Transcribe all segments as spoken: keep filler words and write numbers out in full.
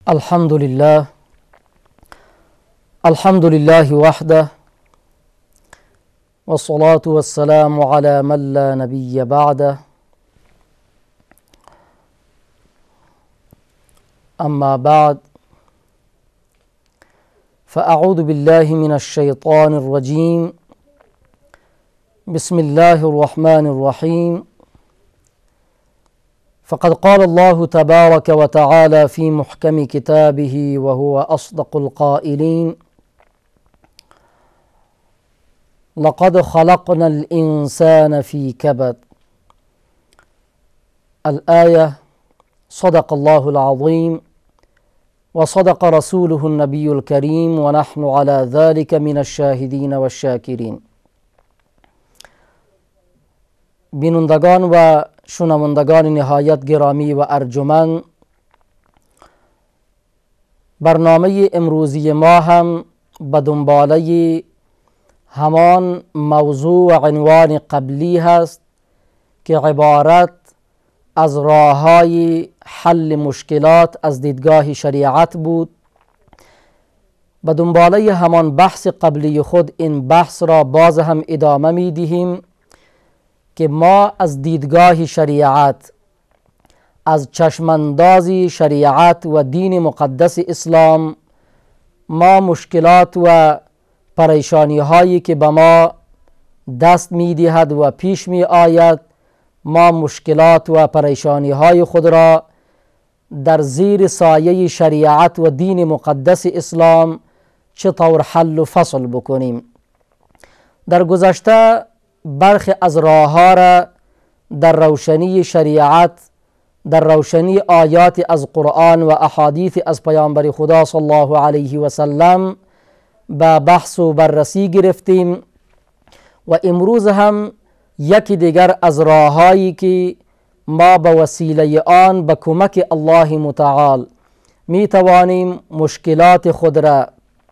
الحمد لله الحمد لله وحده والصلاة والسلام على من لا نبي بعده. أما بعد، فأعوذ بالله من الشيطان الرجيم. بسم الله الرحمن الرحيم. فقد قال الله تبارك وتعالى في محكم كتابه وهو أصدق القائلين: لقد خلقنا الإنسان في كبد. الآية. صدق الله العظيم وصدق رسوله النبي الكريم ونحن على ذلك من الشاهدين والشاکرین. بینندگان و شنوندگان نهایت گرامی و ارجمند، برنامه امروزی ما هم به دنباله همان موضوع و عنوان قبلی هست که عبارت از راه‌های حل مشکلات از دیدگاه شریعت بود. به دنباله همان بحث قبلی خود این بحث را باز هم ادامه می دهیم که ما از دیدگاه شریعت، از چشمانداز شریعت و دین مقدس اسلام، ما مشکلات و پریشانی هایی که به ما دست می دهد و پیش می آید، ما مشکلات و پریشانی های خود را در زیر سایه شریعت و دین مقدس اسلام چطور حل و فصل بکنیم. در گذشته برخی از راه ها را در روشنی شریعت، در روشنی آیات از قرآن و احادیث از پیامبر خدا صلی الله علیه و سلم به بحث و بررسی گرفتیم و امروز هم یکی دیگر از راههایی که ما به وسیله آن به کمک الله متعال می توانیم مشکلات خود را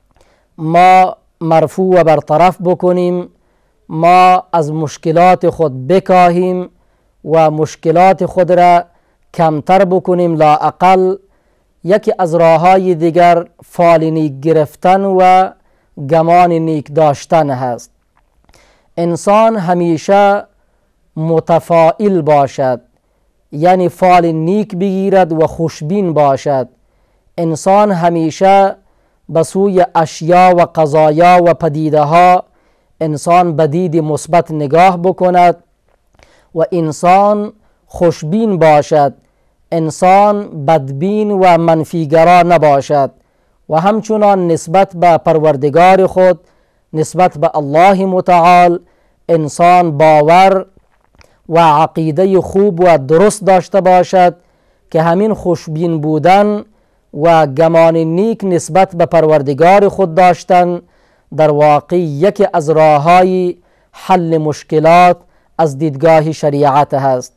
ما مرفوع و برطرف بکنیم، ما از مشکلات خود بکاهیم و مشکلات خود را کمتر بکنیم. لااقل یکی از راههای دیگر فال نیک گرفتن و گمان نیک داشتن هست. انسان همیشه متفائل باشد، یعنی فال نیک بگیرد و خوشبین باشد. انسان همیشه به سوی اشیا و قضایا و پدیده ها انسان به دید مثبت نگاه بکند و انسان خوشبین باشد، انسان بدبین و منفیگرا نباشد و همچنان نسبت به پروردگار خود، نسبت به الله متعال انسان باور و عقیده خوب و درست داشته باشد که همین خوشبین بودن و گمان نیک نسبت به پروردگار خود داشتن در واقع یکی از راه‌های حل مشکلات از دیدگاه شریعت هست.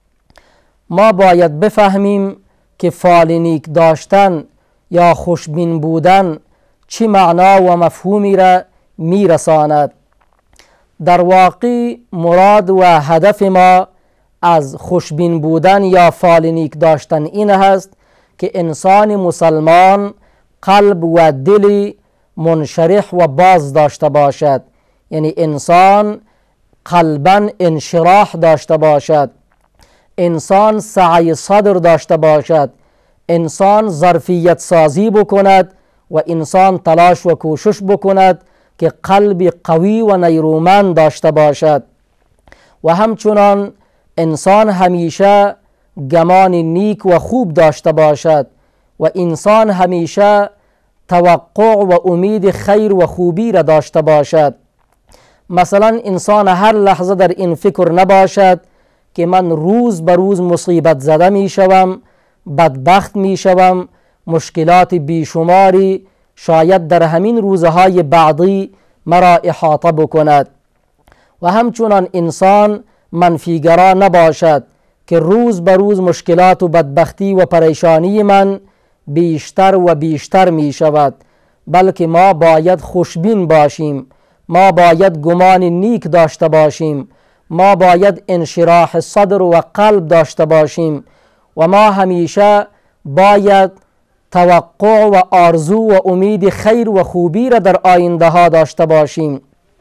ما باید بفهمیم که فال نیک داشتن یا خوشبین بودن چه معنا و مفهومی را میرساند. در واقع مراد و هدف ما از خوشبین بودن یا فال نیک داشتن این هست که انسان مسلمان قلب و دل منشرح و باز داشته باشد، یعنی انسان قلبا انشراح داشته باشد، انسان سعی صدر داشته باشد، انسان ظرفیت سازی بکند و انسان تلاش و کوشش بکند که قلب قوی و نیرومند داشته باشد و همچنان انسان همیشه گمان نیک و خوب داشته باشد و انسان همیشه توقع و امید خیر و خوبی را داشته باشد. مثلا انسان هر لحظه در این فکر نباشد که من روز به روز مصیبت زده می شوم، بدبخت می شوم، مشکلات بیشماری شاید در همین روزهای بعدی مرا احاطه بکند و همچنان انسان منفیگرا نباشد که روز به روز مشکلات و بدبختی و پریشانی من بیشتر و بیشتر می شود، بلکه ما باید خوشبین باشیم، ما باید گمان نیک داشته باشیم، ما باید انشراح صدر و قلب داشته باشیم و ما همیشه باید توقع و آرزو و امید خیر و خوبی را در آینده ها داشته باشیم.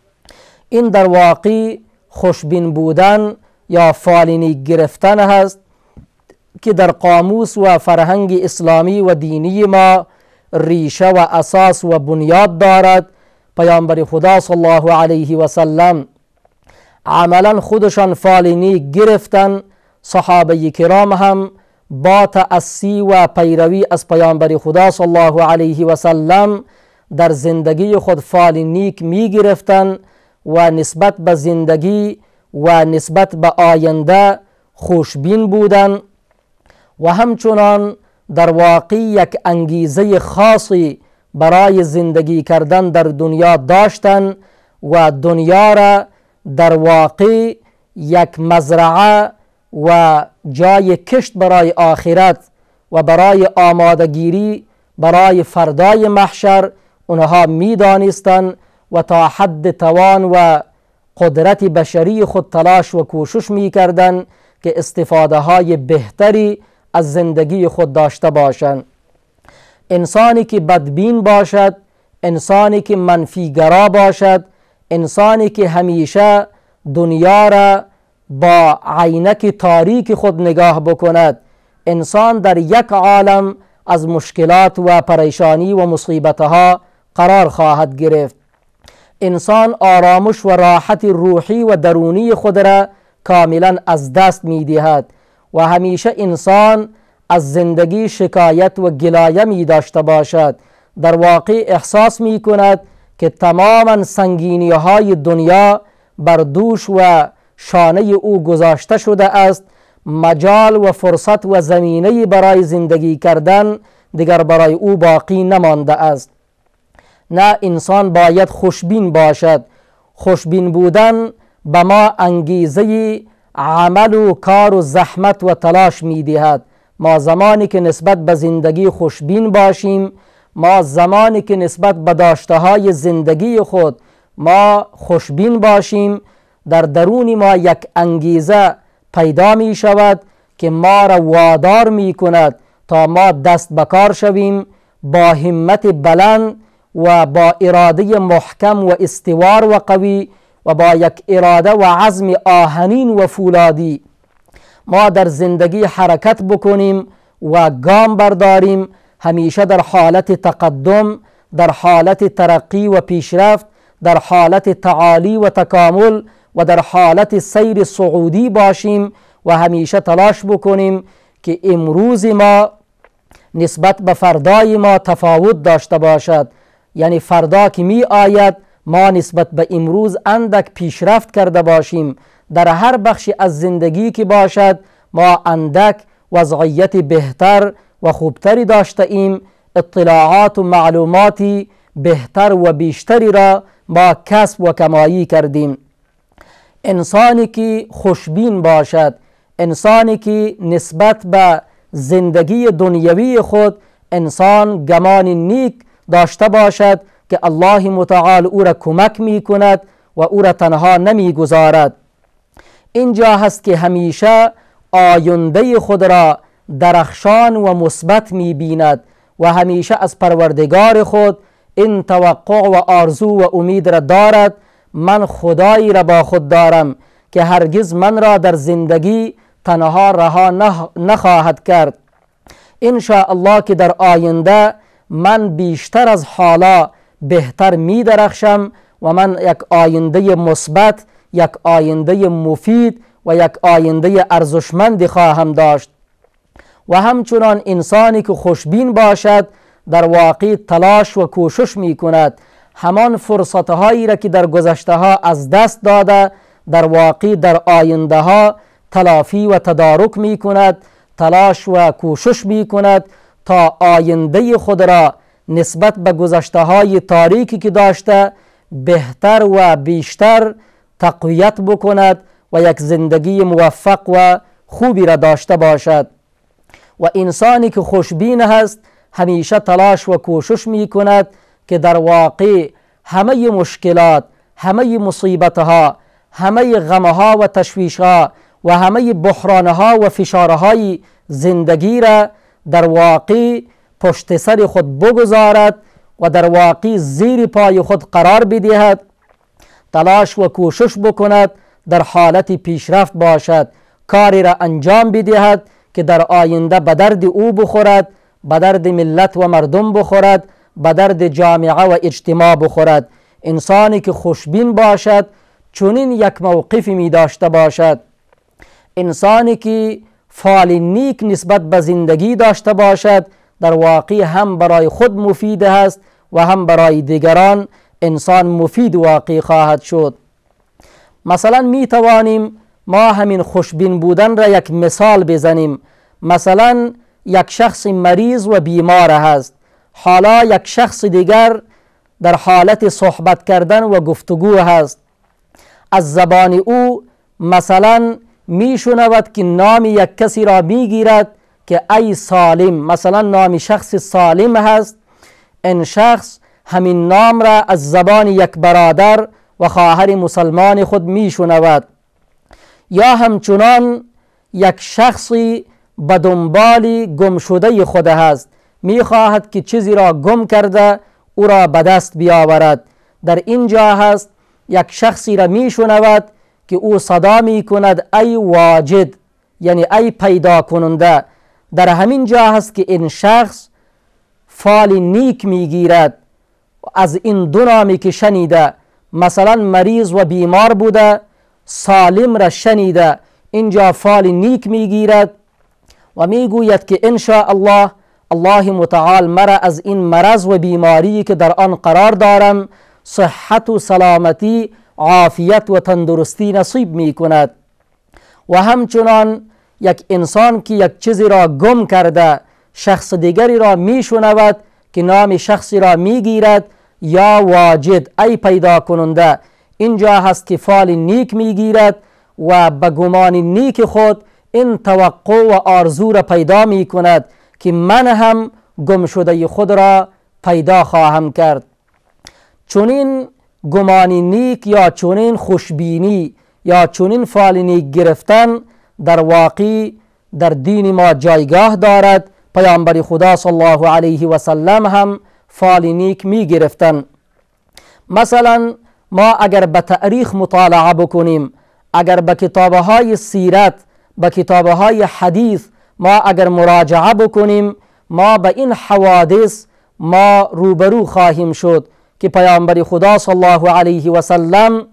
این در واقع خوشبین بودن یا فالینی گرفتن هست که در قاموس و فرهنگ اسلامی و دینی ما ریشه و اساس و بنیاد دارد. پیامبر خدا صلی الله علیه و سلم عملا خودشان فالینی گرفتن، صحابه کرام هم با تأسی و پیروی از پیامبر خدا صلی الله علیه و سلم در زندگی خود فالینیک می گرفتن و نسبت به زندگی و نسبت به آینده خوشبین بودن و همچنان در واقع یک انگیزه خاصی برای زندگی کردن در دنیا داشتن و دنیا را در واقع یک مزرعه و جای کشت برای آخرت و برای آمادگیری برای فردای محشر اونها می دانستن و تا حد توان و قدرت بشری خود تلاش و کوشش می کردن که استفاده های بهتری از زندگی خود داشته باشند. انسانی که بدبین باشد، انسانی که منفیگرا باشد، انسانی که همیشه دنیا را با عینک تاریک خود نگاه بکند، انسان در یک عالم از مشکلات و پریشانی و مصیبتها قرار خواهد گرفت. انسان آرامش و راحت روحی و درونی خود را کاملا از دست می دهد و همیشه انسان از زندگی شکایت و گلایه می داشته باشد. در واقع احساس می کند که تماما سنگینی های دنیا بر دوش و شانه او گذاشته شده است. مجال و فرصت و زمینه برای زندگی کردن دیگر برای او باقی نمانده است. نه، انسان باید خوشبین باشد. خوشبین بودن به ما انگیزه عمل و کار و زحمت و تلاش می دهد. ما زمانی که نسبت به زندگی خوشبین باشیم، ما زمانی که نسبت به داشته های زندگی خود ما خوشبین باشیم، در درون ما یک انگیزه پیدا می شود که ما را وادار می کند تا ما دست به کار شویم با همت بلند و با اراده محکم و استوار و قوی و با یک اراده و عزم آهنین و فولادی ما در زندگی حرکت بکنیم و گام برداریم، همیشه در حالت تقدم، در حالت ترقی و پیشرفت، در حالت تعالی و تکامل و در حالت سیر صعودی باشیم و همیشه تلاش بکنیم که امروز ما نسبت به فردای ما تفاوت داشته باشد. یعنی فردا که می آید ما نسبت به امروز اندک پیشرفت کرده باشیم. در هر بخشی از زندگی که باشد ما اندک وضعیت بهتر و خوبتری داشته ایم، اطلاعات و معلوماتی بهتر و بیشتری را ما کسب و کمایی کردیم. انسانی که خوشبین باشد، انسانی که نسبت به زندگی دنیوی خود انسان گمان نیک داشته باشد که الله متعال او را کمک می کند و او را تنها نمی گذارد. اینجا هست که همیشه آینده خود را درخشان و مثبت می بیند و همیشه از پروردگار خود این توقع و آرزو و امید را دارد. من خدایی را با خود دارم که هرگز من را در زندگی تنها رها نخواهد کرد. ان شاء الله که در آینده من بیشتر از حالا بهتر می درخشم و من یک آینده مثبت، یک آینده مفید و یک آینده ارزشمند خواهم داشت. و همچنان انسانی که خوشبین باشد در واقع تلاش و کوشش می کند همان فرصتهایی را که در گذشته ها از دست داده در واقع در آینده ها تلافی و تدارک می کند، تلاش و کوشش می کند تا آینده خود را نسبت به گذشته های تاریکی که داشته بهتر و بیشتر تقویت بکند و یک زندگی موفق و خوبی را داشته باشد. و انسانی که خوشبین هست همیشه تلاش و کوشش می کند که در واقع همه مشکلات، همه مصیبتها، همه غمها و تشویشها و همه بحرانها و فشارهای زندگی را در واقع پشت سر خود بگذارد و در واقع زیر پای خود قرار بدهد، تلاش و کوشش بکند در حالت پیشرفت باشد، کاری را انجام بدهد که در آینده به درد او بخورد، به درد ملت و مردم بخورد، به درد جامعه و اجتماع بخورد. انسانی که خوشبین باشد چنین یک موقفی می داشته باشد. انسانی که فعال نیک نسبت به زندگی داشته باشد در واقع هم برای خود مفید است و هم برای دیگران انسان مفید واقع خواهد شد. مثلا می توانیم ما همین خوشبین بودن را یک مثال بزنیم. مثلا یک شخص مریض و بیمار هست، حالا یک شخص دیگر در حالت صحبت کردن و گفتگو هست، از زبان او مثلا می شنود که نام یک کسی را می گیرد که ای سالم، مثلا نام شخص سالم هست. این شخص همین نام را از زبان یک برادر و خواهر مسلمان خود می شنود. یا همچنان یک شخصی به دنبال گم شده خود هست، می خواهد که چیزی را گم کرده او را به دست بیاورد. در اینجا هست یک شخصی را می شنود که او صدا می کند ای واجد، یعنی ای پیدا کننده. در همین جا هست که این شخص فال نیک می گیرد از این دو نامی که شنیده، مثلا مریض و بیمار بوده، سالم را شنیده، اینجا فال نیک می گیرد و می گوید که ان شاء الله الله متعال مرا از این مرض و بیماری که در آن قرار دارم صحت و سلامتی، عافیت و تندرستی نصیب می کند. و همچنان یک انسان که یک چیزی را گم کرده شخص دیگری را می شنود که نام شخصی را می گیرد یا واجد، ای پیدا کننده. اینجا هست که فال نیک می گیرد و به گمان نیک خود این توقع و آرزو را پیدا می کند که من هم گم شده خود را پیدا خواهم کرد. چونین گمان نیک یا چونین خوشبینی یا چونین فال نیک گرفتن در واقع در دین ما جایگاه دارد. پیامبر خدا صلی الله علیه و سلم هم فال نیک می گرفتن. مثلا ما اگر به تاریخ مطالعه بکنیم، اگر به کتابه های سیرت، به کتابه های حدیث ما اگر مراجعه بکنیم، ما به این حوادث ما روبرو خواهیم شد که پیامبر خدا صلی الله علیه و سلم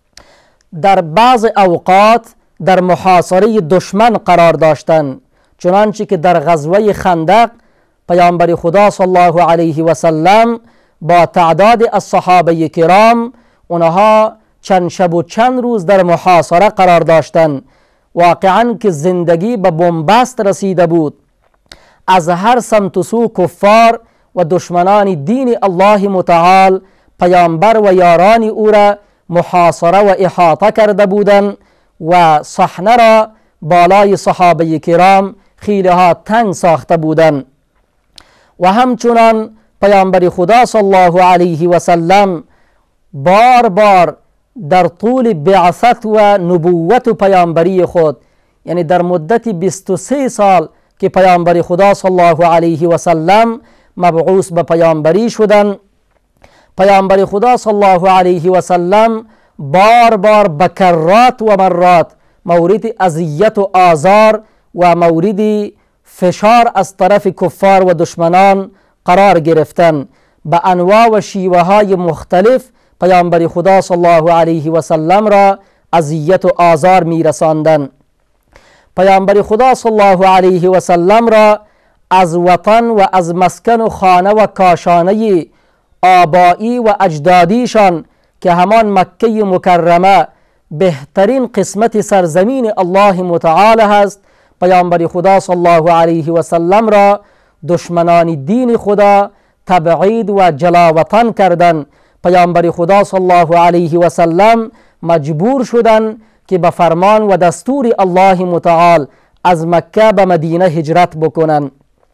در بعض اوقات در محاصره دشمن قرار داشتند. چنانچه که در غزوه خندق پیامبر خدا صلی الله علیه و سلم با تعداد از صحابه کرام اونها چند شب و چند روز در محاصره قرار داشتند. واقعا که زندگی به بنبست رسیده بود، از هر سمت و سو کفار و دشمنان دین الله متعال پیامبر و یاران او را محاصره و احاطه کرده بودند و صحنه را بالای صحابه کرام خیله ها تنگ ساخته بودند. و همچنان پیامبر خدا صلی الله علیه و سلم بار بار در طول بعثت و نبوت و پیامبری خود، یعنی در مدت بیست و سه سال که پیامبر خدا صلی الله علیه و سلم مبعوث به پیامبری شدند، پیامبر خدا صلی الله علیه و سلم بار بار بکرات و مرات مورد اذیت و آزار و مورد فشار از طرف کفار و دشمنان قرار گرفتند. به انواع و شیوه های مختلف پیامبر خدا صلی الله علیه و سلم را اذیت و آزار می رساندند. پیامبر خدا صلی الله علیه و سلم را از وطن و از مسکن و خانه و کاشانه آبایی و اجدادیشان که همان مکه مکرمه بهترین قسمت سرزمین الله متعال هست، پیامبر خدا صلی الله علیه و سلم را دشمنان دین خدا تبعید و جلاوطن کردند. پیامبر خدا صلی الله علیه و سلم مجبور شدند که به فرمان و دستور الله متعال از مکه به مدینه هجرت بکنند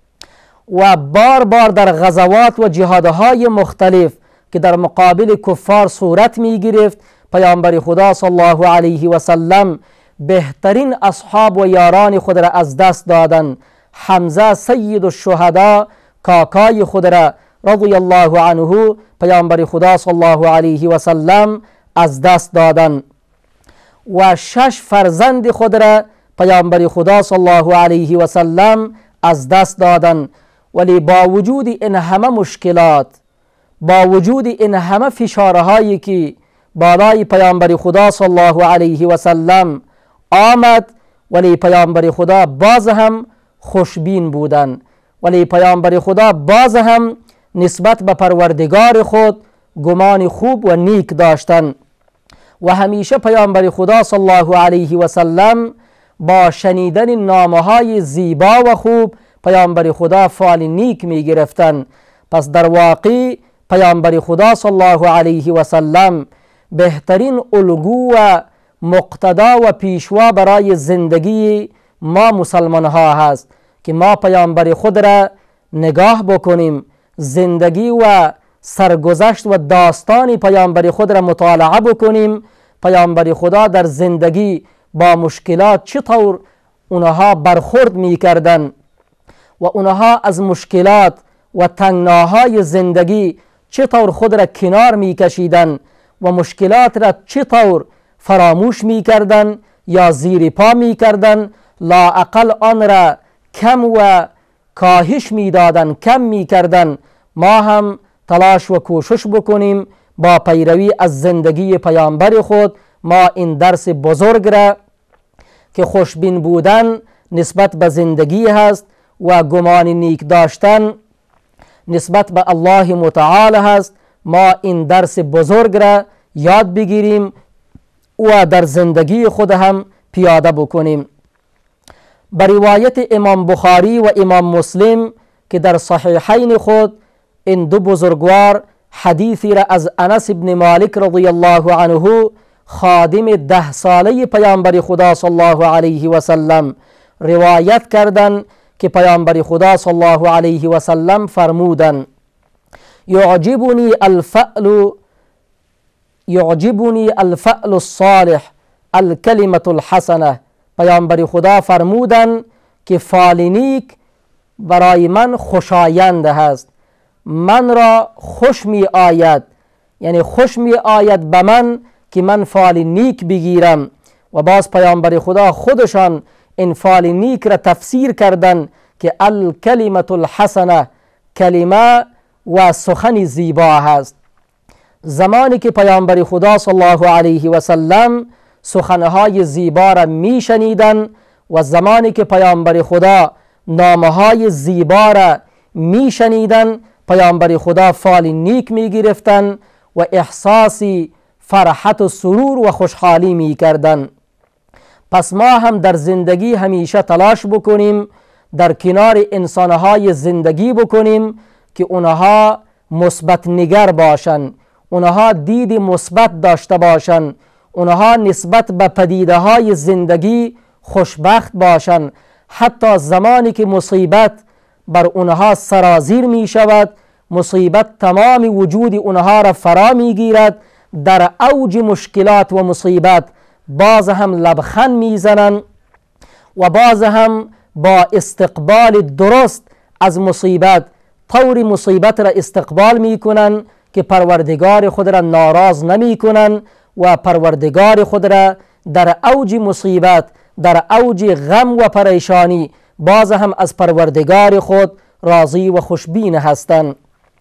و بار بار در غزوات و جهادهای مختلف که در مقابل کفار صورت می گرفت، پیامبر خدا صلی الله علیه و سلم بهترین اصحاب و یاران خود را از دست دادند. حمزه سید الشهدا کاکای خود را رضی الله عنه پیامبر خدا صلی الله علیه و سلم از دست دادند و شش فرزند خود را پیامبر خدا صلی الله علیه و سلم از دست دادند. ولی با وجود این همه مشکلات، با وجود این همه فشارهایی که بالای پیامبر خدا صلی الله علیه و سلم آمد، ولی پیامبر خدا باز هم خوشبین بودند، ولی پیامبر خدا باز هم نسبت به پروردگار خود گمان خوب و نیک داشتند و همیشه پیامبر خدا صلی الله علیه و سلم با شنیدن نامه‌های زیبا و خوب پیامبر خدا فال نیک می گرفتند. پس در واقع پیامبر خدا صلی الله علیه و سلم بهترین الگو و مقتدا و پیشوا برای زندگی ما مسلمان ها هست که ما پیامبر خود را نگاه بکنیم، زندگی و سرگذشت و داستان پیامبر خود را مطالعه بکنیم. پیامبر خدا در زندگی با مشکلات چطور اونها برخورد می کردن و اونها از مشکلات و تنگناهای زندگی چطور خود را کنار می کشیدن و مشکلات را چطور فراموش می کردن یا زیر پا می کردن، لااقل آن را کم و کاهش می دادن، کم می کردن. ما هم تلاش و کوشش بکنیم با پیروی از زندگی پیامبر خود ما این درس بزرگ را که خوشبین بودن نسبت به زندگی هست و گمان نیک داشتن نسبت به الله متعال هست، ما این درس بزرگ را یاد بگیریم و در زندگی خود هم پیاده بکنیم. بر روایت امام بخاری و امام مسلم که در صحیحین خود این دو بزرگوار حدیثی را از انس بن مالک رضی الله عنه خادم ده ساله پیامبر خدا صلی الله علیه و سلم روایت کردند که پیامبر خدا صلی الله علیه و سلم فرمودند: یعجبنی الفعل یعجبنی الفعل الصالح الکلمة الحسنه. پیامبر خدا فرمودند که فعل نیک برای من خوشایند هست، من را خوش می آید، یعنی خوش می آید به من که من فعل نیک بگیرم. و باز پیامبر خدا خودشان این فعل نیک را تفسیر کردند که الکلمة الحسنه، کلمه و سخن زیبا هست. زمانی که پیامبر خدا صلی الله علیه و سلم سخنهای زیبا را می شنیدن و زمانی که پیامبر خدا نامه‌های زیبا را می شنیدن، پیامبر خدا فال نیک می گرفتن و احساسی فرحت و سرور و خوشحالی می کردن. پس ما هم در زندگی همیشه تلاش بکنیم در کنار انسانهای زندگی بکنیم که اونها مثبت نگر باشن، اونها دید مثبت داشته باشن، اونها نسبت به پدیده های زندگی خوشبخت باشن. حتی زمانی که مصیبت بر اونها سرازیر می شود، مصیبت تمام وجود اونها را فرا می گیرد، در اوج مشکلات و مصیبت باز هم لبخند می زنن و باز هم با استقبال درست از مصیبت طور مصیبت را استقبال می کنن که پروردگار خود را ناراض نمی کنن و پروردگار خود را در اوج مصیبت، در اوج غم و پریشانی باز هم از پروردگار خود راضی و خوشبین هستند.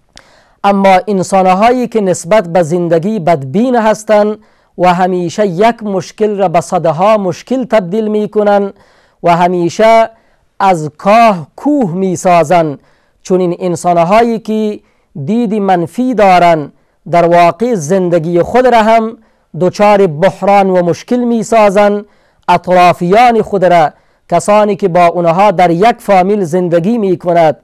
اما انسانهایی که نسبت به زندگی بدبین هستند و همیشه یک مشکل را به صدها مشکل تبدیل می کنند و همیشه از کاه کوه می سازند، چون این انسانهایی که دید منفی دارند در واقع زندگی خود را هم دچار بحران و مشکل می سازند. اطرافیان خود را، کسانی که با اونها در یک فامیل زندگی می کند،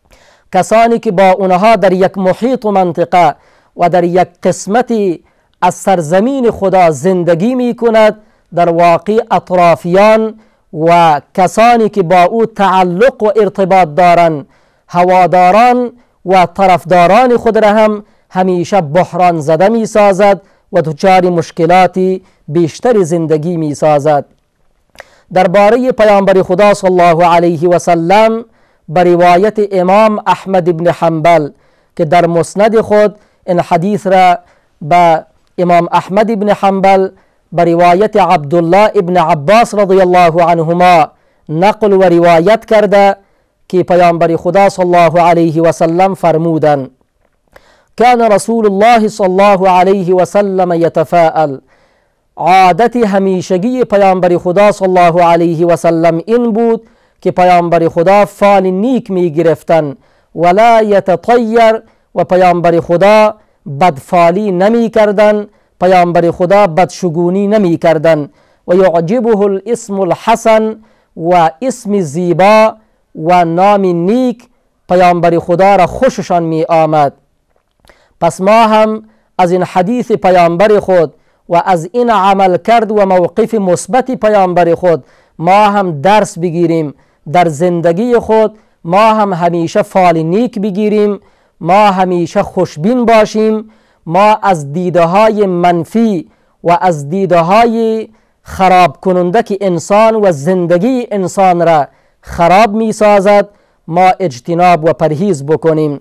کسانی که با اونها در یک محیط و منطقه و در یک قسمتی از سرزمین خدا زندگی می کند، در واقع اطرافیان و کسانی که با او تعلق و ارتباط دارند، هواداران و طرفداران خود را هم همیشه بحران زده می سازد و دچار مشکلاتی بیشتر زندگی می سازد. درباره پیامبر خدا صلی الله علیه و سلم به روایت امام احمد ابن حنبل که در مسند خود این حدیث را به امام احمد ابن حنبل به روایت عبدالله ابن عباس رضی الله عنهما نقل و روایت کرده که پیامبر خدا صلی الله علیه و سلم فرمودند: کان رسول الله صلی الله علیه و سلم یتفاءل، عادت همیشگی پیامبر خدا صلی الله علیه و سلم این بود که پیامبر خدا فال نیک می گرفتن، ولا یتطیر، و پیامبر خدا بدفالی نمی کردن، پیامبر خدا بدشگونی نمی کردن. و یعجبه الاسم الحسن، و اسم زیبا و نام نیک پیامبر خدا را خوششان می آمد. پس ما هم از این حدیث پیامبر خود و از این عمل کرد و موقف مثبت پیامبر خود ما هم درس بگیریم، در زندگی خود ما هم همیشه فال نیک بگیریم، ما همیشه خوشبین باشیم، ما از دیده های منفی و از دیده های خراب کننده که انسان و زندگی انسان را خراب می سازد ما اجتناب و پرهیز بکنیم.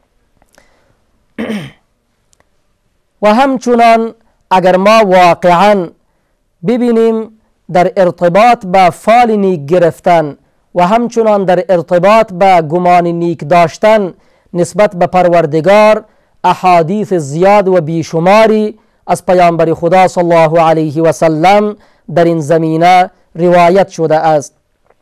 و همچنان اگر ما واقعا ببینیم در ارتباط با فال نیک گرفتن و همچنان در ارتباط با گمان نیک داشتن نسبت به پروردگار احادیث زیاد و بیشماری از پیامبر خدا صلی الله علیه و سلم در این زمینه روایت شده است.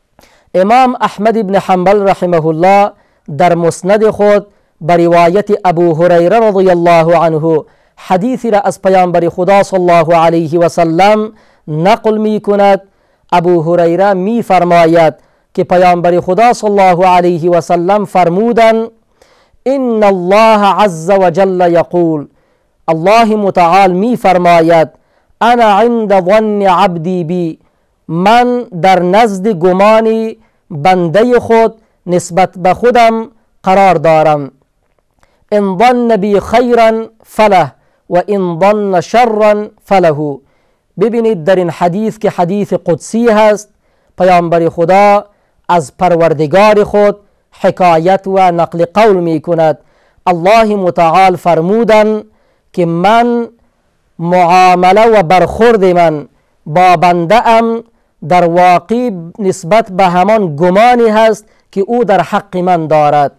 امام احمد ابن حنبل رحمه الله در مسند خود به روایت ابو هریره رضی الله عنه حدیثی را از پیامبر خدا صلی الله علیه و سلم نقل می کند. ابو هریره می فرماید که پیامبر خدا صلی الله علیه و سلم فرمودند: ان الله عز وجل یقول، الله متعال می فرماید: انا عند ظن عبدی بی، من در نزد گمانی بنده خود نسبت به خودم قرار دارم. ان ظن بی خیرا فله و ان ظن شرا فله. ببینید در این حدیث که حدیث قدسی هست، پیامبر خدا از پروردگار خود حکایت و نقل قول می کند. الله متعال فرمودن که من معامله و برخورد من با بنده ام در واقع نسبت به همان گمانی هست که او در حق من دارد.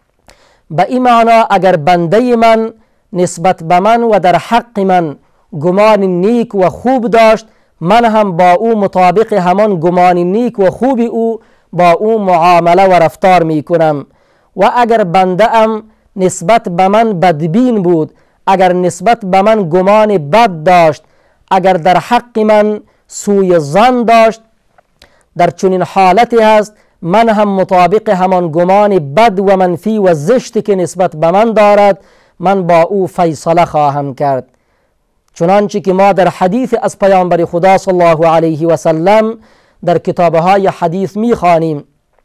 به این معنا اگر بنده من نسبت به من و در حق من گمان نیک و خوب داشت، من هم با او مطابق همان گمان نیک و خوب او با او معامله و رفتار می کنم. و اگر بنده ام نسبت به من بدبین بود، اگر نسبت به من گمان بد داشت، اگر در حق من سوء ظن داشت، در چنین حالتی هست من هم مطابق همان گمان بد و منفی و زشتی که نسبت به من دارد من با او فیصله خواهم کرد. چنانچه که ما در حدیث از پیامبر خدا صلی الله علیه و سلم در کتابهای حدیث می خوانیم،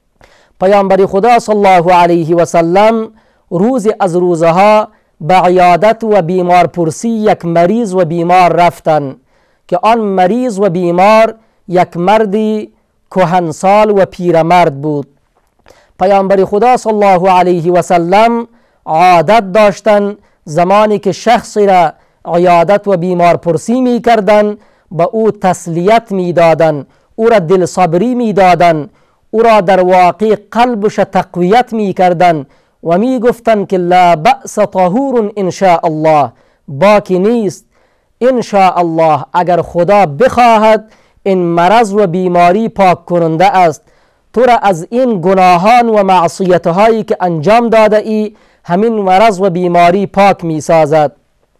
پیامبر خدا صلی الله علیه و سلم روزی از روزها به عیادت و بیمار پرسی یک مریض و بیمار رفتن که آن مریض و بیمار یک مردی کهنسال و پیرمرد بود. پیامبر خدا صلی الله علیه و سلم عادت داشتن زمانی که شخصی را عیادت و بیمار پرسی می کردن با او تسلیت می دادن، او را دل صبری می دادن، او را در واقع قلبش تقویت می کردن و می گفتن که لا بأس طهور ان شاء الله، باکی نیست، ان شاء الله اگر خدا بخواهد این مرض و بیماری پاک کننده است، تو را از این گناهان و معصیت هایی که انجام داده ای همین مرض و بیماری پاک می سازد.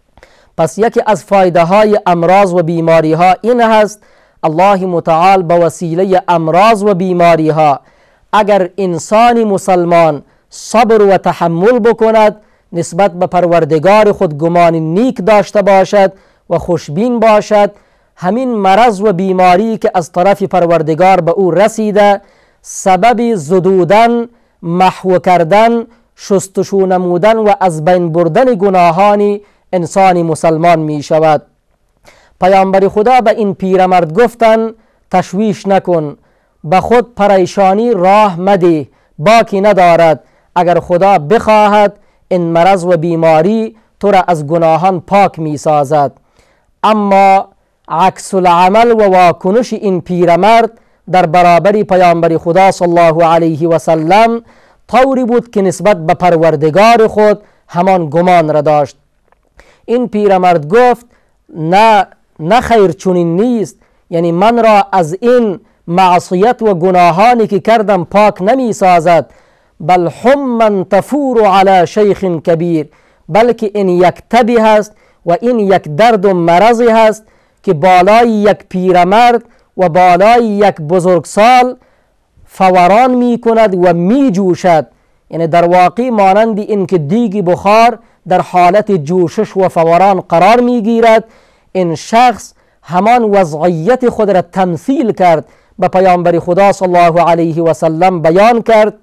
پس یکی از فایده های امراض و بیماری ها این هست الله متعال به وسیله امراض و بیماری ها اگر انسان مسلمان صبر و تحمل بکند، نسبت به پروردگار خود گمان نیک داشته باشد و خوشبین باشد، همین مرض و بیماری که از طرف پروردگار به او رسیده سبب زدودن، محو کردن، شستشو نمودن و از بین بردن گناهان انسان مسلمان می شود. پیامبر خدا به این پیرمرد گفتن تشویش نکن، به خود پریشانی راه مده، باکی ندارد. اگر خدا بخواهد این مرض و بیماری تو را از گناهان پاک می سازد. اما عکس العمل و واکنش این پیرمرد در برابر پیامبر خدا صلی الله علیه و سلم طوری بود که نسبت به پروردگار خود همان گمان را داشت. این پیرمرد گفت نه نه خیر چنین نیست، یعنی من را از این معصیت و گناهانی که کردم پاک نمی سازد. بل حما تفور علی شیخ کبیر، بلکه این یک تبی هست و این یک درد و مرضی هست که بالای یک پیرمرد و بالای یک بزرگسال فوران می کند و می جوشد. یعنی در واقع مانند این که دیگ بخار در حالت جوشش و فوران قرار می گیرد، این شخص همان وضعیت خود را تمثیل کرد، به پیامبر خدا صلی الله علیه و سلم بیان کرد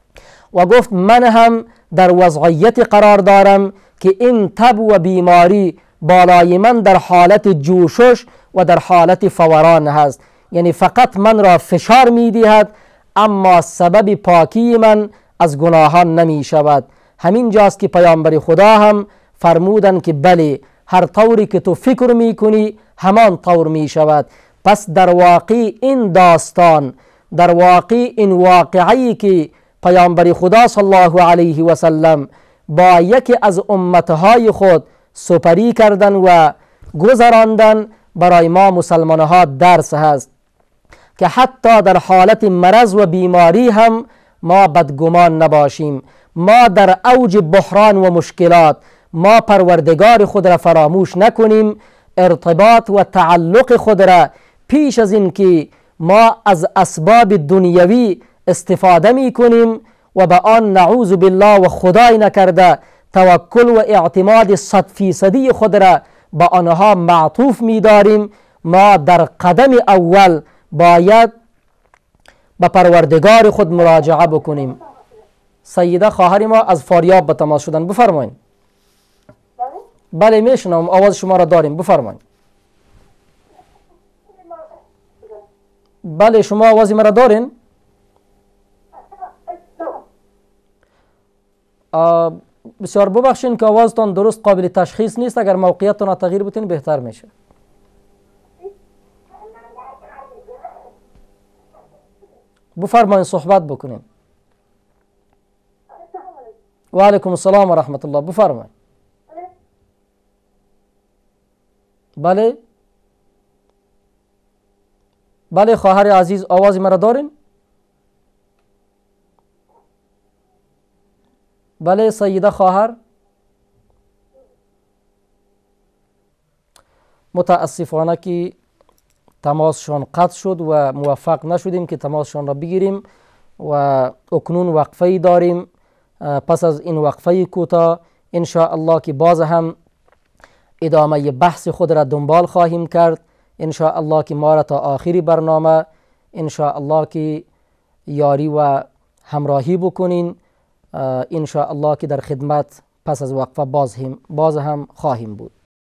و گفت من هم در وضعیت قرار دارم که این تب و بیماری بالای من در حالت جوشش و در حالت فوران هست، یعنی فقط من را فشار می دهد اما سبب پاکی من از گناهان نمی شود. همین جاست که پیامبر خدا هم فرمودن که بله، هر طوری که تو فکر می کنی همان طور می شود. پس در واقع این داستان، در واقع این واقعی که پیامبر خدا صلی الله علیه و سلم با یکی از امتهای خود سپری کردن و گذراندن، برای ما مسلمان ها درس هست که حتی در حالت مرض و بیماری هم ما بدگمان نباشیم. ما در اوج بحران و مشکلات ما پروردگار خود را فراموش نکنیم، ارتباط و تعلق خود را پیش از این که ما از اسباب دنیوی استفاده می کنیم و به آن نعوذ بالله و خدای نکرده توکل و اعتماد صد فیصدی خود را به آنها معطوف می داریم. ما در قدم اول باید به پروردگار خود مراجعه بکنیم. سیده خواهر ما از فاریاب به تماس شدن، بفرمایید. بله میشنم، آواز شما را داریم، بفرمایید. بله شما آوازی مرا دارین؟ بسیار ببخشین که آوازتان درست قابل تشخیص نیست، اگر موقعیتتان را تغییر بتین بهتر میشه. بفرمایید صحبت بکنین. و علیکم السلام و رحمت الله، بفرمایید. بله بله خواهر عزیز آوازی مرا دارین؟ بله سیده خواهر، متاسفانه که تماسشان قطع شد و موفق نشدیم که تماسشان را بگیریم و اکنون وقفه داریم. پس از این وقفه کوتاه ان شاء الله که باز هم ادامه بحث خود را دنبال خواهیم کرد. ان شاء الله که ما را تا آخری برنامه ان شاء الله که یاری و همراهی بکنین. ان شاء الله که در خدمت پس از وقفه باز هم, باز هم خواهیم بود.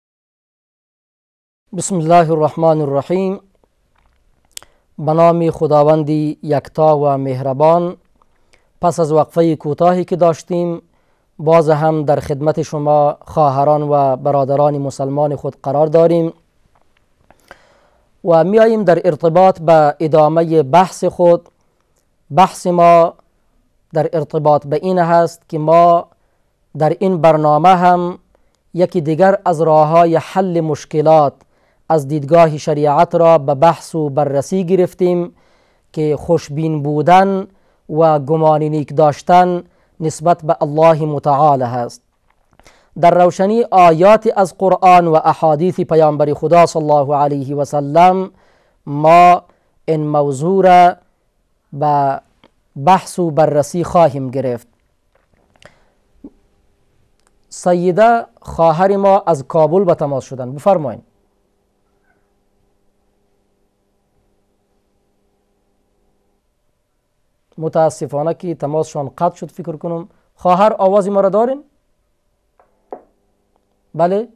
بسم الله الرحمن الرحیم. به نام خداوند یکتا و مهربان. پس از وقفه کوتاهی که داشتیم باز هم در خدمت شما خواهران و برادران مسلمان خود قرار داریم و می آییم در ارتباط به ادامه بحث خود. بحث ما در ارتباط به این هست که ما در این برنامه هم یکی دیگر از راه‌های حل مشکلات از دیدگاه شریعت را به بحث و بررسی گرفتیم که خوشبین بودن و گمان نیک داشتن نسبت به الله متعال هست. در روشنی آیات از قرآن و احادیث پیامبر خدا صلی الله علیه و سلم ما این موضوع را به بحث و بررسی خواهیم گرفت. سیده خواهر ما از کابل به تماس شدن، بفرمایید. متاسفانه که تماسشان قطع شد فکر کنم. خواهر آوازی ما را دارین؟ بله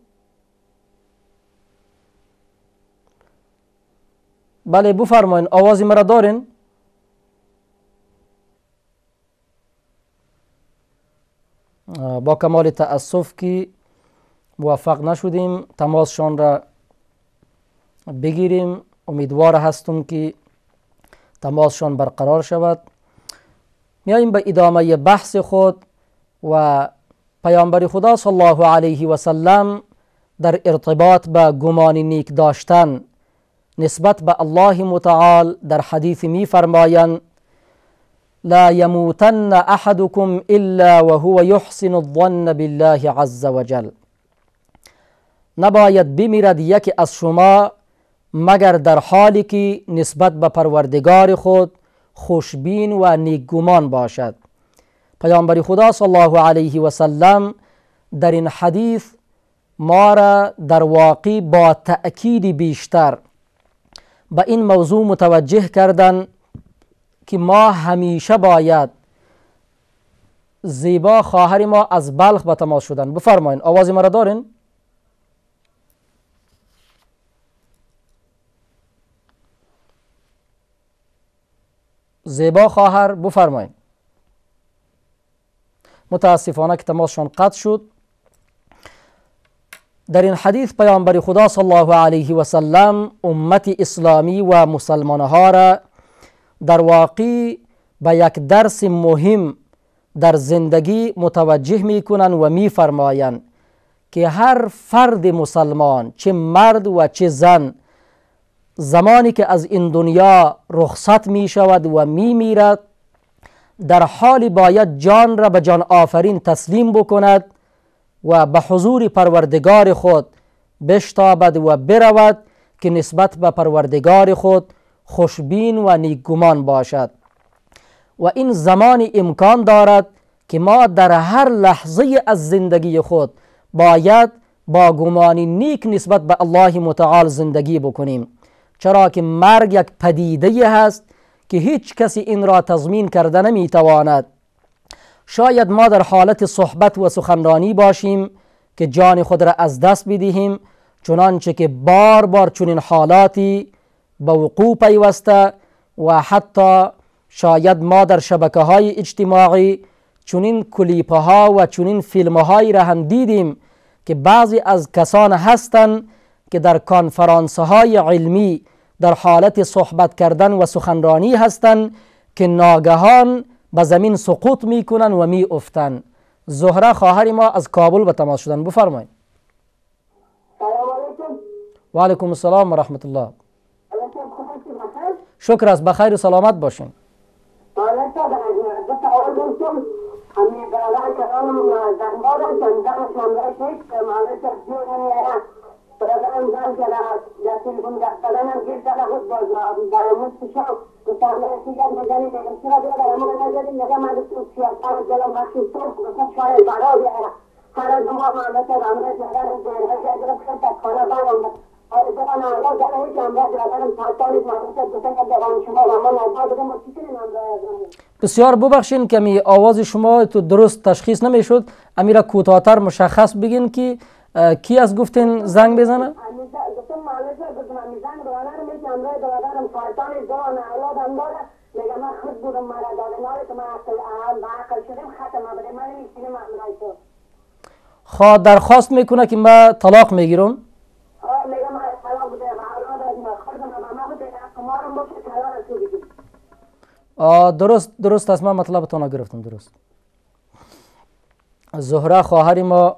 بله بفرمایید، آوازی ما را دارین؟ با کمال تأسف که موفق نشدیم تماسشان را بگیریم. امیدوار هستم که تماسشان برقرار شود. میاییم به ادامه بحث خود و پیامبر خدا صلی الله علیه و سلم در ارتباط به گمان نیک داشتن نسبت به الله متعال در حدیث می فرمایند: لا یموتن احدکم الا وهو یحسن الظن بالله عز وجل. نباید بمیرد یکی از شما مگر در حالی که نسبت به پروردگار خود خوشبین و نیکگمان باشد. پیامبر خدا صلی الله علیه و سلم در این حدیث ما را در واقع با تأکید بیشتر به این موضوع متوجه کردن که ما همیشه باید زیبا خواهر ما از بلخ به تماس شدن. بفرمایین، آواز ما را دارین؟ زیبا خواهر بفرمایین. متاسفانه که تماسشان قطع شد. در این حدیث پیامبر خدا صلی الله علیه و سلم امت اسلامی و مسلمانها را در واقع به یک درس مهم در زندگی متوجه می کنند و می فرمایند که هر فرد مسلمان، چه مرد و چه زن، زمانی که از این دنیا رخصت می شود و می میرد در حال باید جان را به جان آفرین تسلیم بکند و به حضور پروردگار خود بشتابد و برود که نسبت به پروردگار خود خوشبین و نیکگمان باشد. و این زمان امکان دارد که ما در هر لحظه از زندگی خود باید با گمان نیک نسبت به الله متعال زندگی بکنیم، چرا که مرگ یک پدیده هست که هیچ کسی این را تضمین کرده نمیتواند. شاید ما در حالت صحبت و سخنرانی باشیم که جان خود را از دست بدهیم، چنانچه که بار بار چنین حالاتی به وقوع پیوسته و حتی شاید ما در شبکه های اجتماعی چنین کلیپ ها و چنین فیلم هایی را هم دیدیم که بعضی از کسان هستند که در کنفرانس های علمی در حالت صحبت کردن و سخنرانی هستند که ناگهان به زمین سقوط می کنند و می افتند. زهره خواهر ما از کابل به تماس شدن. بفرمایید. سلام علیکم. و علیکم السلام و رحمت الله. شکر است، بخیر و سلامت باشین. همین برادر کردم زنبارم چندان شماره شد که مالش جوری نیاره برادرم زن کرده در تلفن دستگاهم گیر کرده خود باز در امروز پیشم گفتم رسیدم بزنی بگم چرا برادر امروز نزدیم نگم من دستم سیاستان جلم بخشی صبح گفتم شاید برای بیاره هر از ما مالش امروز ندارم دیرها جدرم خود از خانه برم دقان آقا در هیچ امروز برادرم پاکتانیز مالش گفتم که دقان شما و من آقا بگم مستیقی نمرای بسیار ببخشین که می آواز شما تو درست تشخیص نمیشد. امیرا کوتاه‌تر مشخص بگین که کی از گفتین زنگ بزنه؟ گفتم مالک گفتم میزنگ برادرم میگم امروز برادرم فایتان دوان اولادم داره میگم من خود بودم مرا داره ناره که من عقل با عقل شدم ختم بده من نمیتونم امروز تو خواه درخواست میکنه که من طلاق میگیرم؟ آه میگم من طلاق بده اولاد خودم ما بده کمارم باشه طلاق تو بگیم. آه درست درست است، من مطلبتون را گرفتم. درست. زهره خواهر ما